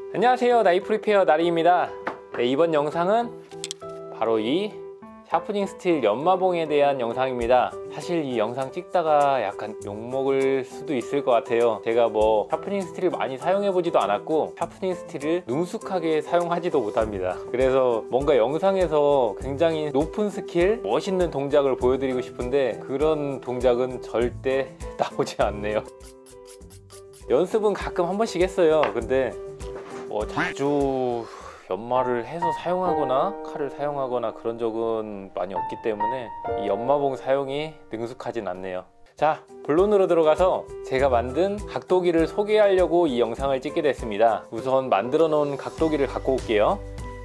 안녕하세요, 나이프 리페어 나리입니다. 네, 이번 영상은 바로 이 샤프닝 스틸 연마봉에 대한 영상입니다. 사실 이 영상 찍다가 약간 욕먹을 수도 있을 것 같아요. 제가 뭐 샤프닝 스틸을 많이 사용해 보지도 않았고 샤프닝 스틸을 능숙하게 사용하지도 못합니다. 그래서 뭔가 영상에서 굉장히 높은 스킬, 멋있는 동작을 보여드리고 싶은데 그런 동작은 절대 나오지 않네요. 연습은 가끔 한 번씩 했어요. 근데 뭐 자주 연마를 해서 사용하거나 칼을 사용하거나 그런 적은 많이 없기 때문에 이 연마봉 사용이 능숙하진 않네요. 자, 본론으로 들어가서 제가 만든 각도기를 소개하려고 이 영상을 찍게 됐습니다. 우선 만들어 놓은 각도기를 갖고 올게요.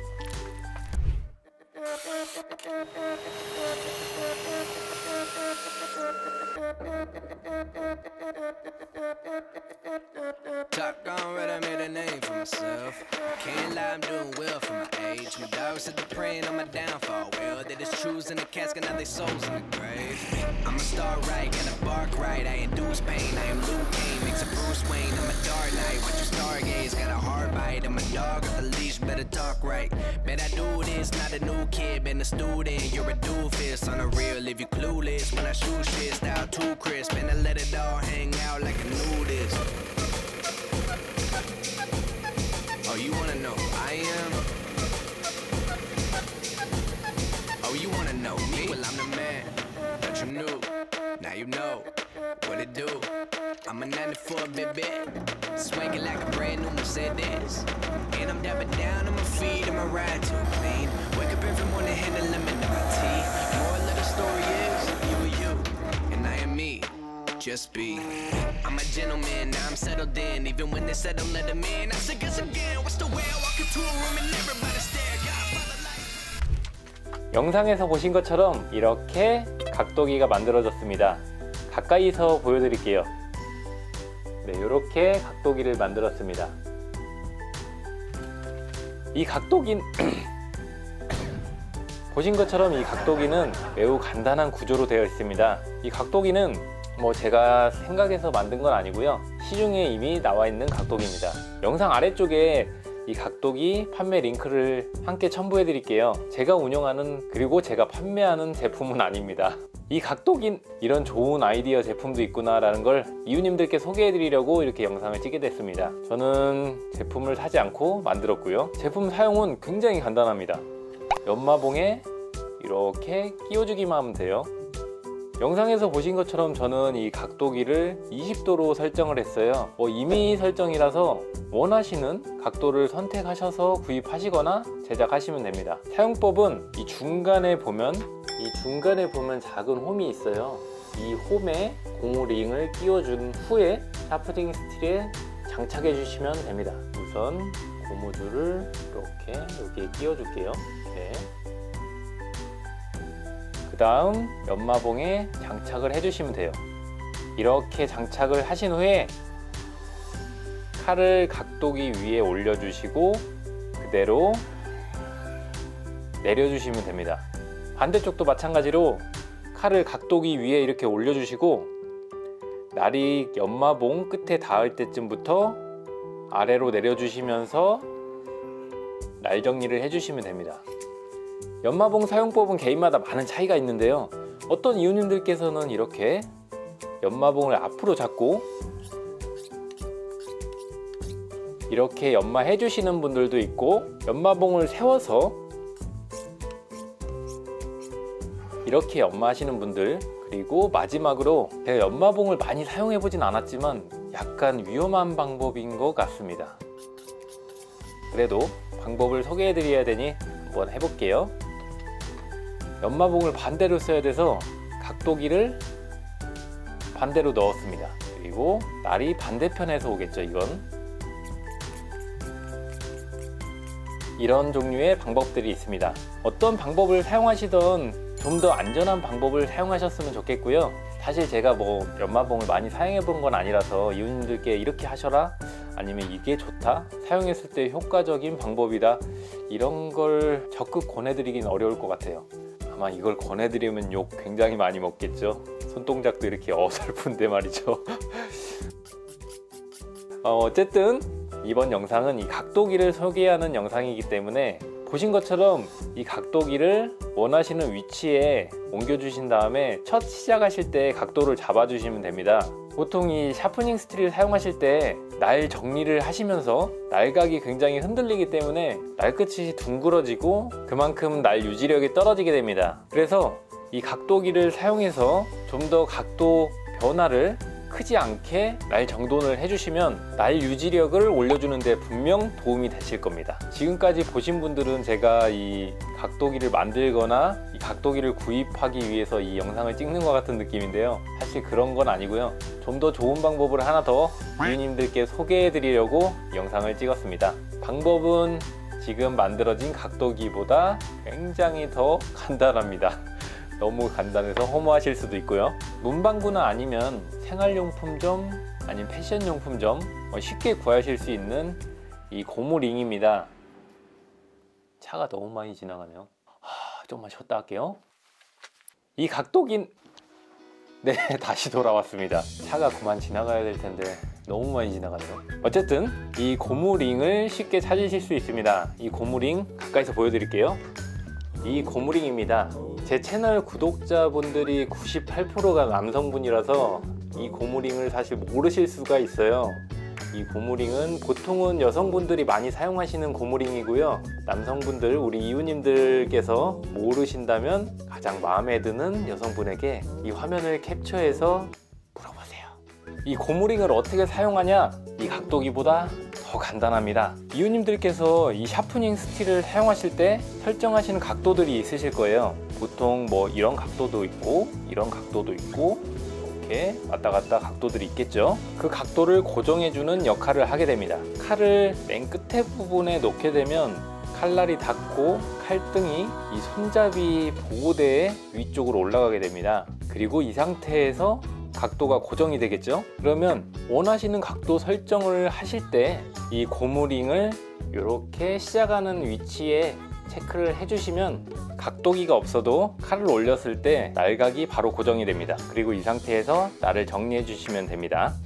Can't lie, I'm doing well for my age. My dogs said they're praying on my downfall. Well, they just choosing the casket, now they souls in the grave. I'ma start right, gotta bark right. I induce pain, I am Luke Kane, makes a Bruce Wayne. I'm a Dark Knight, watch you stargaze. Got a hard bite, I'm a dog at the leash, better talk right. Bet I do this, not a new kid, been a student. You're a doofus, on the real if you clueless. When I shoot shit, style too crisp, and I let it all hang out like a nudist. Oh, you wanna know who I am? Oh, you wanna know me? Well, I'm the man that you knew. Now you know what it do. I'm a 94 baby, swinging like a brand new Mercedes. And I'm dabbing down on my feet and my ride too clean. Wake up every morning, hand a lemon to my tea. Moral of the story is, you are you, and I am me. Just be. I'm a gentleman, now I'm settled in. Even when they said don't let them in, I said guess again. What's the way I walk into a room and everybody stare? 영상에서 보신 것처럼 이렇게 각도기가 만들어졌습니다. 가까이서 보여드릴게요. 네, 이렇게 각도기를 만들었습니다. 이 각도기는 보신 것처럼 이 각도기는 매우 간단한 구조로 되어 있습니다. 이 각도기는 뭐 제가 생각해서 만든 건 아니고요, 시중에 이미 나와 있는 각도기입니다. 영상 아래쪽에 이 각도기 판매 링크를 함께 첨부해 드릴게요. 제가 운영하는 그리고 제가 판매하는 제품은 아닙니다. 이 각도기 이런 좋은 아이디어 제품도 있구나 라는 걸 이웃님들께 소개해 드리려고 이렇게 영상을 찍게 됐습니다. 저는 제품을 사지 않고 만들었고요. 제품 사용은 굉장히 간단합니다. 연마봉에 이렇게 끼워주기만 하면 돼요. 영상에서 보신 것처럼 저는 이 각도기를 20도로 설정을 했어요. 임의 설정이라서 원하시는 각도를 선택하셔서 구입하시거나 제작하시면 됩니다. 사용법은 이 중간에 보면 작은 홈이 있어요. 이 홈에 고무링을 끼워준 후에 샤프팅 스틸에 장착해 주시면 됩니다. 우선 고무줄을 이렇게 여기에 끼워 줄게요. 네. 그 다음 연마봉에 장착을 해주시면 돼요. 이렇게 장착을 하신 후에 칼을 각도기 위에 올려주시고 그대로 내려주시면 됩니다. 반대쪽도 마찬가지로 칼을 각도기 위에 이렇게 올려주시고 날이 연마봉 끝에 닿을 때쯤부터 아래로 내려주시면서 날 정리를 해주시면 됩니다. 연마봉 사용법은 개인마다 많은 차이가 있는데요, 어떤 이웃님들께서는 이렇게 연마봉을 앞으로 잡고 이렇게 연마해 주시는 분들도 있고, 연마봉을 세워서 이렇게 연마하시는 분들, 그리고 마지막으로 제가 연마봉을 많이 사용해 보진 않았지만 약간 위험한 방법인 것 같습니다. 그래도 방법을 소개해 드려야 되니 한번 해볼게요. 연마봉을 반대로 써야 돼서 각도기를 반대로 넣었습니다. 그리고 날이 반대편에서 오겠죠. 이런 종류의 방법들이 있습니다. 어떤 방법을 사용하시던 좀 더 안전한 방법을 사용하셨으면 좋겠고요. 사실 제가 뭐 연마봉을 많이 사용해 본 건 아니라서 이웃님들께 이렇게 하셔라, 아니면 이게 좋다, 사용했을 때 효과적인 방법이다, 이런 걸 적극 권해드리긴 어려울 것 같아요. 아마 이걸 권해드리면 욕 굉장히 많이 먹겠죠. 손동작도 이렇게 어설픈데 말이죠. 어쨌든 이번 영상은 이 각도기를 소개하는 영상이기 때문에 보신 것처럼 이 각도기를 원하시는 위치에 옮겨 주신 다음에 첫 시작하실 때 각도를 잡아 주시면 됩니다. 보통 이 샤프닝 스틸을 사용하실 때 날 정리를 하시면서 날각이 굉장히 흔들리기 때문에 날끝이 둥그러지고 그만큼 날 유지력이 떨어지게 됩니다. 그래서 이 각도기를 사용해서 좀 더 각도 변화를 크지 않게 날 정돈을 해주시면 날 유지력을 올려주는 데 분명 도움이 되실 겁니다. 지금까지 보신 분들은 제가 이 각도기를 만들거나 이 각도기를 구입하기 위해서 이 영상을 찍는 것 같은 느낌인데요, 사실 그런 건 아니고요. 좀 더 좋은 방법을 하나 더 이웃님들께 소개해 드리려고 영상을 찍었습니다. 방법은 지금 만들어진 각도기보다 굉장히 더 간단합니다. 너무 간단해서 허무하실 수도 있고요. 문방구나 아니면 생활용품점 아니면 패션용품점 쉽게 구하실 수 있는 이 고무링입니다. 차가 너무 많이 지나가네요. 좀만 쉬었다 할게요. 이 각도기, 네, 다시 돌아왔습니다. 차가 그만 지나가야 될 텐데 너무 많이 지나가네요. 어쨌든 이 고무링을 쉽게 찾으실 수 있습니다. 이 고무링 가까이서 보여드릴게요. 이 고무링입니다. 제 채널 구독자분들이 98%가 남성분이라서 이 고무링을 사실 모르실 수가 있어요. 이 고무링은 보통은 여성분들이 많이 사용하시는 고무링이고요. 남성분들, 우리 이웃님들께서 모르신다면 가장 마음에 드는 여성분에게 이 화면을 캡처해서 물어보세요. 이 고무링을 어떻게 사용하냐? 이 각도기보다 더 간단합니다. 이웃님들께서 이 샤프닝 스틸을 사용하실 때 설정하시는 각도들이 있으실 거예요. 보통 뭐 이런 각도도 있고 이런 각도도 있고 이렇게 왔다 갔다 각도들이 있겠죠. 그 각도를 고정해주는 역할을 하게 됩니다. 칼을 맨 끝에 부분에 놓게 되면 칼날이 닿고 칼등이 이 손잡이 보호대의 위쪽으로 올라가게 됩니다. 그리고 이 상태에서 각도가 고정이 되겠죠. 그러면 원하시는 각도 설정을 하실 때 이 고무링을 이렇게 시작하는 위치에 체크를 해주시면 각도기가 없어도 칼을 올렸을 때 날각이 바로 고정이 됩니다. 그리고 이 상태에서 날을 정리해 주시면 됩니다.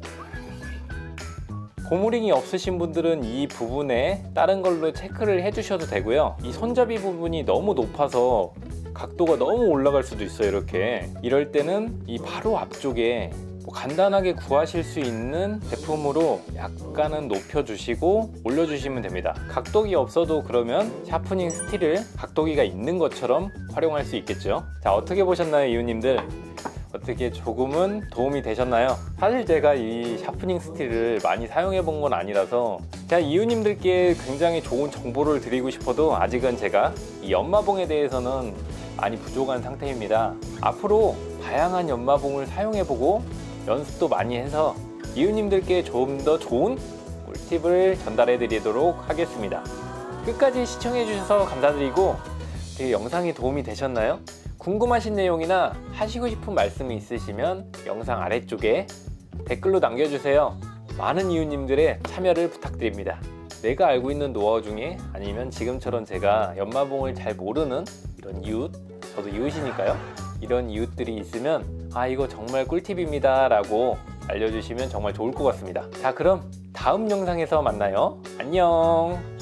고무링이 없으신 분들은 이 부분에 다른 걸로 체크를 해 주셔도 되고요. 이 손잡이 부분이 너무 높아서 각도가 너무 올라갈 수도 있어요. 이렇게 이럴 때는 이 바로 앞쪽에 간단하게 구하실 수 있는 제품으로 약간은 높여주시고 올려주시면 됩니다. 각도기 없어도 그러면 샤프닝 스틸을 각도기가 있는 것처럼 활용할 수 있겠죠. 자, 어떻게 보셨나요, 이웃님들? 어떻게 조금은 도움이 되셨나요? 사실 제가 이 샤프닝 스틸을 많이 사용해 본 건 아니라서 제가 이웃님들께 굉장히 좋은 정보를 드리고 싶어도 아직은 제가 이 연마봉에 대해서는 많이 부족한 상태입니다. 앞으로 다양한 연마봉을 사용해 보고 연습도 많이 해서 이웃님들께 좀 더 좋은 꿀팁을 전달해 드리도록 하겠습니다. 끝까지 시청해 주셔서 감사드리고 되게 영상이 도움이 되셨나요? 궁금하신 내용이나 하시고 싶은 말씀이 있으시면 영상 아래쪽에 댓글로 남겨주세요. 많은 이웃님들의 참여를 부탁드립니다. 내가 알고 있는 노하우 중에 아니면 지금처럼 제가 연마봉을 잘 모르는 이런 이웃, 저도 이웃이니까요, 이런 이웃들이 있으면 이거 정말 꿀팁입니다 라고 알려주시면 정말 좋을 것 같습니다. 자, 그럼 다음 영상에서 만나요. 안녕.